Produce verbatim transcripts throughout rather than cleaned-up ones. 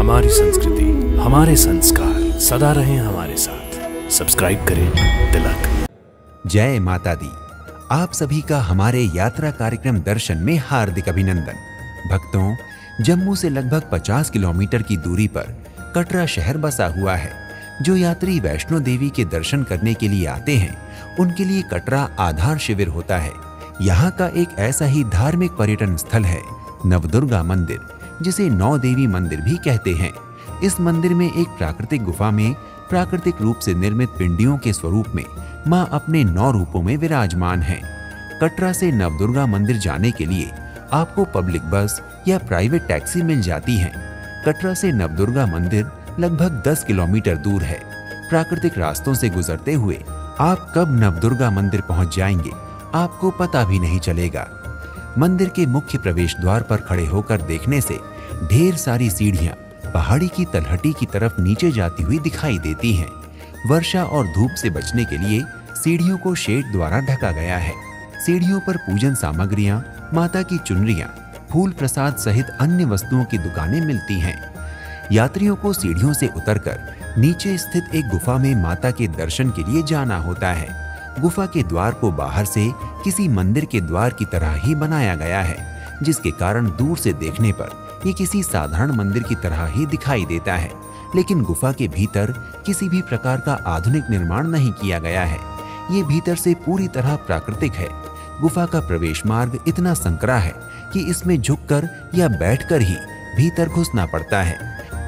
हमारी संस्कृति, हमारे संस्कार सदा रहें हमारे साथ। सब्सक्राइब करें तिलक। जय माता दी। आप सभी का हमारे यात्रा कार्यक्रम दर्शन में हार्दिक अभिनंदन। भक्तों, जम्मू से लगभग पचास किलोमीटर की दूरी पर कटरा शहर बसा हुआ है। जो यात्री वैष्णो देवी के दर्शन करने के लिए आते हैं, उनके लिए कटरा आधार शिविर होता है। यहाँ का एक ऐसा ही धार्मिक पर्यटन स्थल है नवदुर्गा मंदिर, जिसे नौ देवी मंदिर भी कहते हैं। इस मंदिर में एक प्राकृतिक गुफा में प्राकृतिक रूप से निर्मित पिंडियों के स्वरूप में मां अपने नौ रूपों में विराजमान हैं। कटरा से नवदुर्गा मंदिर जाने के लिए आपको पब्लिक बस या प्राइवेट टैक्सी मिल जाती है। कटरा से नवदुर्गा मंदिर लगभग दस किलोमीटर दूर है। प्राकृतिक रास्तों से गुजरते हुए आप कब नवदुर्गा मंदिर पहुंच जाएंगे, आपको पता भी नहीं चलेगा। मंदिर के मुख्य प्रवेश द्वार पर खड़े होकर देखने से ढेर सारी सीढ़ियां पहाड़ी की तलहटी की तरफ नीचे जाती हुई दिखाई देती हैं। वर्षा और धूप से बचने के लिए सीढ़ियों को शेड द्वारा ढका गया है। सीढ़ियों पर पूजन सामग्रियां, माता की चुनरियां, फूल प्रसाद सहित अन्य वस्तुओं की दुकानें मिलती हैं। यात्रियों को सीढ़ियों से उतरकर नीचे स्थित एक गुफा में माता के दर्शन के लिए जाना होता है। गुफा के द्वार को बाहर से किसी मंदिर के द्वार की तरह ही बनाया गया है, जिसके कारण दूर से देखने पर ये किसी साधारण मंदिर की तरह ही दिखाई देता है। लेकिन गुफा के भीतर किसी भी प्रकार का आधुनिक निर्माण नहीं किया गया है। ये भीतर से पूरी तरह प्राकृतिक है। गुफा का प्रवेश मार्ग इतना संकरा है कि इसमें झुककर या बैठकर ही भीतर घुसना पड़ता है।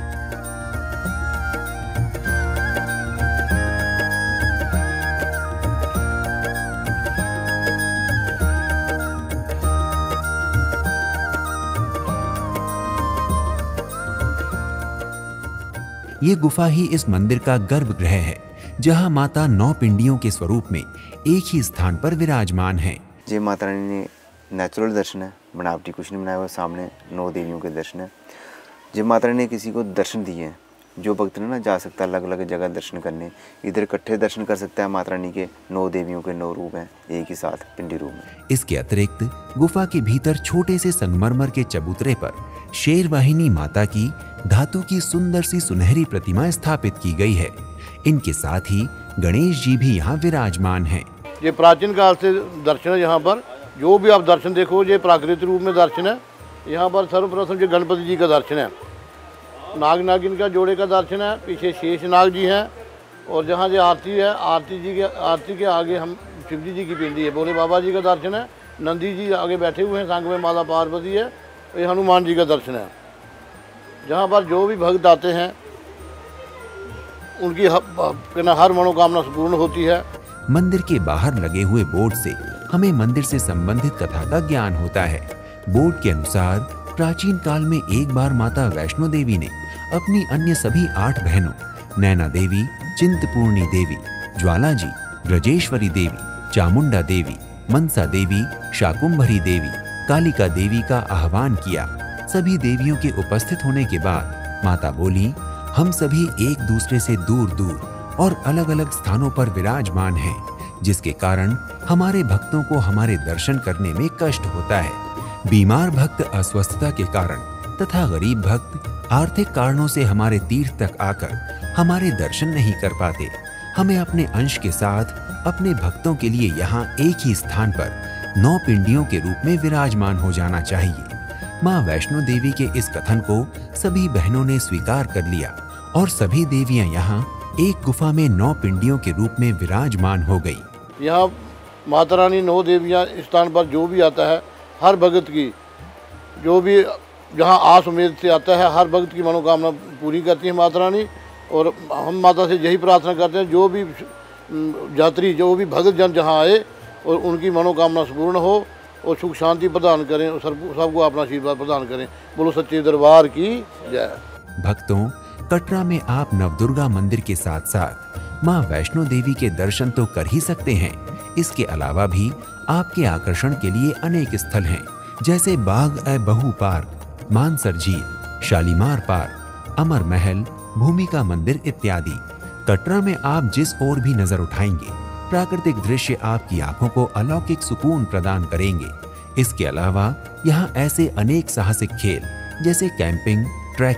ये गुफा ही इस मंदिर का गर्भगृह है, जहां माता नौ पिंडियों के स्वरूप में एक ही स्थान पर विराजमान है। ये माता रानी ने नेचुरल दर्शन है, बनावटी कुछ नहीं बनाया हुआ। सामने नौ देवियों के दर्शन है। ये माता रानी ने किसी को दर्शन दिए हैं। जो भक्त ने ना जा सकता है अलग अलग जगह दर्शन करने, इधर इकट्ठे दर्शन कर सकता है। माता रानी के नौ देवियों के नौ रूप हैं एक ही साथ पिंडी रूप में। इसके अतिरिक्त गुफा के भीतर छोटे से संगमरमर के चबूतरे पर शेरवाहिनी माता की धातु की सुंदर सी सुनहरी प्रतिमा स्थापित की गई है। इनके साथ ही गणेश जी भी यहाँ विराजमान हैं। ये प्राचीन काल से दर्शन है। यहाँ पर जो भी आप दर्शन देखो, ये प्राकृतिक रूप में दर्शन है। यहाँ पर सर्वप्रथम जो गणपति जी का दर्शन है, नाग नागिन का जोड़े का दर्शन है, पीछे शेष नाग जी हैं। और जहाँ जो आरती है, आरती जी के आरती के आगे हम शिवजी जी की पिंडी है। भोले बाबा जी का दर्शन है। नंदी जी आगे बैठे हुए हैं, संग में माता पार्वती है। ये हनुमान जी का दर्शन है। जहाँ पर जो भी भक्त आते हैं उनकी हर मनोकामना पूर्ण होती है। मंदिर के बाहर लगे हुए बोर्ड से हमें मंदिर से संबंधित कथा का ज्ञान होता है। बोर्ड के अनुसार प्राचीन काल में एक बार माता वैष्णो देवी ने अपनी अन्य सभी आठ बहनों नैना देवी, चिंतपूर्णी देवी, ज्वाला जी, ब्रजेश्वरी देवी, चामुंडा देवी, मनसा देवी, शाकुंभरी देवी, कालिका देवी का आह्वान किया। सभी देवियों के उपस्थित होने के बाद माता बोली, हम सभी एक दूसरे से दूर दूर और अलग अलग स्थानों पर विराजमान हैं, जिसके कारण हमारे भक्तों को हमारे दर्शन करने में कष्ट होता है। बीमार भक्त अस्वस्थता के कारण तथा गरीब भक्त आर्थिक कारणों से हमारे तीर्थ तक आकर हमारे दर्शन नहीं कर पाते। हमें अपने अंश के साथ अपने भक्तों के लिए यहाँ एक ही स्थान पर नौ पिंडियों के रूप में विराजमान हो जाना चाहिए। माँ वैष्णो देवी के इस कथन को सभी बहनों ने स्वीकार कर लिया और सभी देवियां यहाँ एक गुफा में नौ पिंडियों के रूप में विराजमान हो गई। यहाँ माता रानी नौ देवियां स्थान पर जो भी आता है, हर भगत की जो भी जहाँ आस उम्मीद से आता है, हर भगत की मनोकामना पूरी करती है माता रानी। और हम माता से यही प्रार्थना करते हैं, जो भी यात्री, जो भी भगत जन जहाँ आए और उनकी मनोकामना पूर्ण हो और सुख शांति प्रदान करें और सबको अपना आशीर्वाद प्रदान करें। बोलो सच्चे दरबार की जय। भक्तों, कटरा में आप नवदुर्गा मंदिर के साथ साथ माँ वैष्णो देवी के दर्शन तो कर ही सकते हैं। इसके अलावा भी आपके आकर्षण के लिए अनेक स्थल हैं, जैसे बाग ए बहू पार्क, मानसर झील, शालीमार पार्क, अमर महल, भूमिका मंदिर इत्यादि। कटरा में आप जिस ओर भी नजर उठाएंगे, प्राकृतिक दृश्य आपकी आंखों को अलौकिक सुकून प्रदान करेंगे। इसके अलावा यहाँ ऐसे अनेक साहसिक खेल जैसे कैंपिंग, ट्रैकिंग,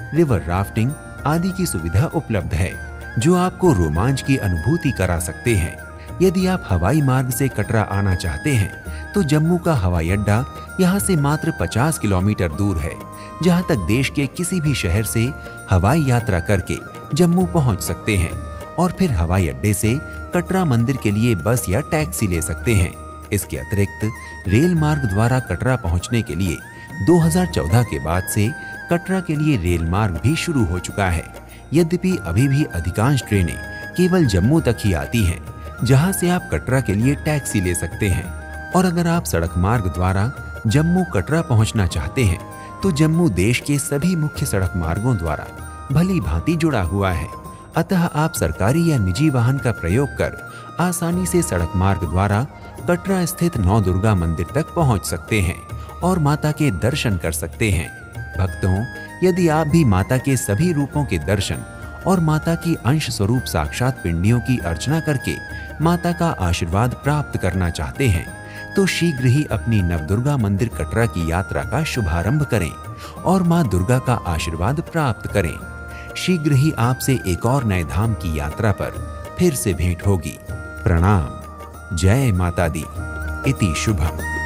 रिवर राफ्टिंग आदि की सुविधा उपलब्ध है, जो आपको रोमांच की अनुभूति करा सकते हैं। यदि आप हवाई मार्ग से कटरा आना चाहते हैं तो जम्मू का हवाई अड्डा यहाँ से मात्र पचास किलोमीटर दूर है, जहाँ तक देश के किसी भी शहर से हवाई यात्रा करके जम्मू पहुँच सकते हैं और फिर हवाई अड्डे से कटरा मंदिर के लिए बस या टैक्सी ले सकते हैं। इसके अतिरिक्त रेल मार्ग द्वारा कटरा पहुंचने के लिए दो हज़ार चौदह के बाद से कटरा के लिए रेल मार्ग भी शुरू हो चुका है। यद्यपि अभी भी अधिकांश ट्रेनें केवल जम्मू तक ही आती हैं, जहां से आप कटरा के लिए टैक्सी ले सकते हैं। और अगर आप सड़क मार्ग द्वारा जम्मू कटरा पहुंचना चाहते हैं तो जम्मू देश के सभी मुख्य सड़क मार्गों द्वारा भली भांति जुड़ा हुआ है। अतः आप सरकारी या निजी वाहन का प्रयोग कर आसानी से सड़क मार्ग द्वारा कटरा स्थित नौ दुर्गा मंदिर तक पहुंच सकते हैं और माता के दर्शन कर सकते हैं। भक्तों, यदि आप भी माता के सभी रूपों के दर्शन और माता की अंश स्वरूप साक्षात पिंडियों की अर्चना करके माता का आशीर्वाद प्राप्त करना चाहते हैं तो शीघ्र ही अपनी नवदुर्गा मंदिर कटरा की यात्रा का शुभारंभ करें और मां दुर्गा का आशीर्वाद प्राप्त करें। शीघ्र ही आपसे एक और नए धाम की यात्रा पर फिर से भेंट होगी। प्रणाम। जय माता दी। इति शुभम।